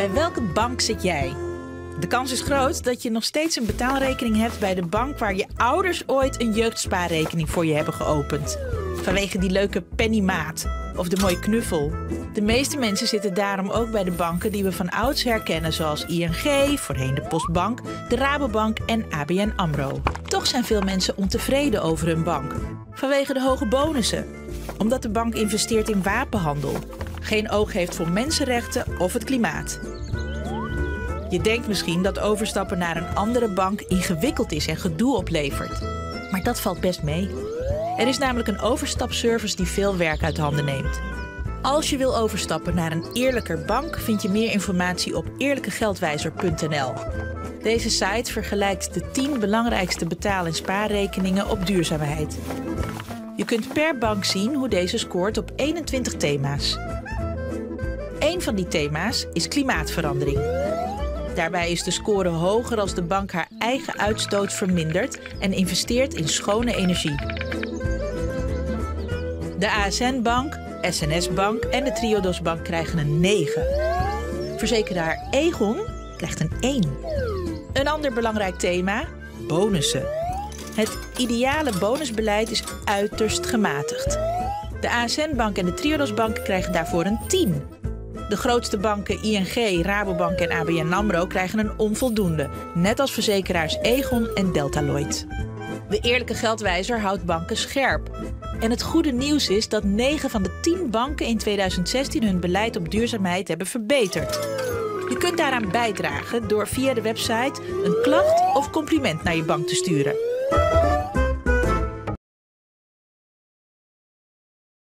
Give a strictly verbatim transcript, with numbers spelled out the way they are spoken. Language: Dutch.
Bij welke bank zit jij? De kans is groot dat je nog steeds een betaalrekening hebt bij de bank waar je ouders ooit een jeugdspaarrekening voor je hebben geopend. Vanwege die leuke pennymaat of de mooie knuffel. De meeste mensen zitten daarom ook bij de banken die we van ouds herkennen, zoals I N G, voorheen de Postbank, de Rabobank en A B N AMRO. Toch zijn veel mensen ontevreden over hun bank. Vanwege de hoge bonussen. Omdat de bank investeert in wapenhandel. Geen oog heeft voor mensenrechten of het klimaat. Je denkt misschien dat overstappen naar een andere bank ingewikkeld is en gedoe oplevert. Maar dat valt best mee. Er is namelijk een overstapservice die veel werk uit handen neemt. Als je wil overstappen naar een eerlijker bank, vind je meer informatie op eerlijke geldwijzer punt n l. Deze site vergelijkt de tien belangrijkste betaal- en spaarrekeningen op duurzaamheid. Je kunt per bank zien hoe deze scoort op eenentwintig thema's. Eén van die thema's is klimaatverandering. Daarbij is de score hoger als de bank haar eigen uitstoot vermindert en investeert in schone energie. De A S N-bank, S N S-bank en de Triodos-bank krijgen een negen. Verzekeraar Egon krijgt een één. Een ander belangrijk thema: bonussen. Het ideale bonusbeleid is uiterst gematigd. De A S N-bank en de Triodos-bank krijgen daarvoor een tien. De grootste banken I N G, Rabobank en A B N AMRO krijgen een onvoldoende, net als verzekeraars Egon en Deltaloid. De eerlijke geldwijzer houdt banken scherp. En het goede nieuws is dat negen van de tien banken in tweeduizend zestien hun beleid op duurzaamheid hebben verbeterd. Je kunt daaraan bijdragen door via de website een klacht of compliment naar je bank te sturen.